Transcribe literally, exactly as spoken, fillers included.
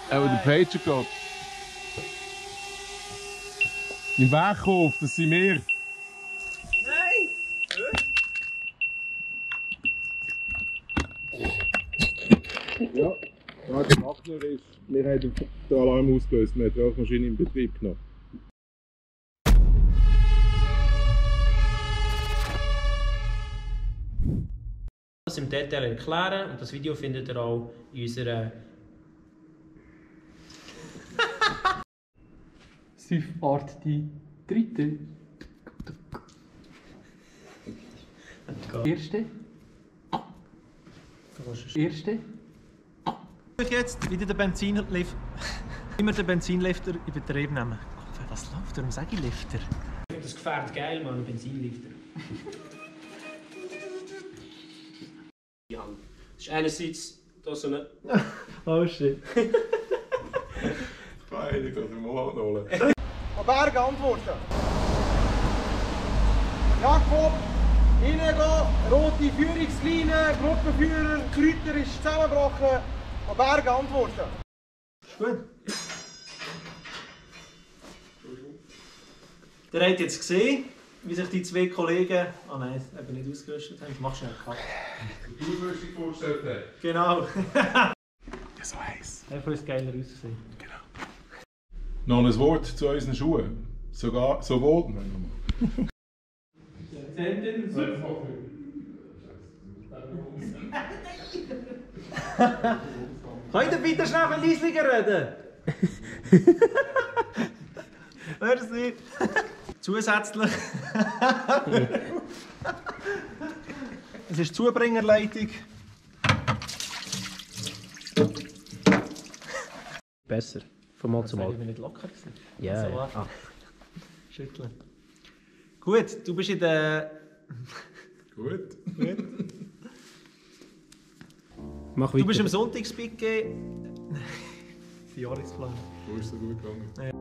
Aber der Pager geht. Im Weghof, das sind wir. Nein! Ja, was der Machner ist, wir haben den Alarm ausgelöst und haben die Rauchmaschine in Betrieb genommen. Das im Detail erklären und das Video findet ihr auch in unserer Süffart die dritte. Erste. Erste. Jetzt wieder den Benzinlift. Immer den Benzinlifter in Betrieb nehmen. Was läuft? Warum sage ich Lifter? das Gefährt geil, Mann, Benzinlifter. Das ist einerseits da so eine... Oh shit. Beide kann ich mal anholen. Auf Berg antworten. Jakob, reingehen, rote Führungslinie, Gruppenführer, Kräuter ist zusammengebrochen. Auf Berg antworten. Ist gut. Ihr habt jetzt gesehen, wie sich die zwei Kollegen... Ah oh nein, eben nicht ausgerüstet haben. Mach schnell einen Cut. Die Ausrüstung vorgestellt haben. Genau. Ja, so heiß. Hat für uns geiler ausgesehen. Genau. Noch ein Wort zu unseren Schuhen. Sogar, sowohl... Nein, nochmal. Könnt ihr bitte schnell ein leislicher reden? Merci. Zusätzlich. Es ist Zubringerleitung. Besser. Von Mal zu Das Mal. war nicht locker gewesen. Ja, Also, ja. warte. Ah. Schütteln. Gut, du bist in der... Gut. Gut. Mach Du bist weiter. im Sonntagspicket. Die Jahresplan. Wo ist es so gut gegangen? Ja.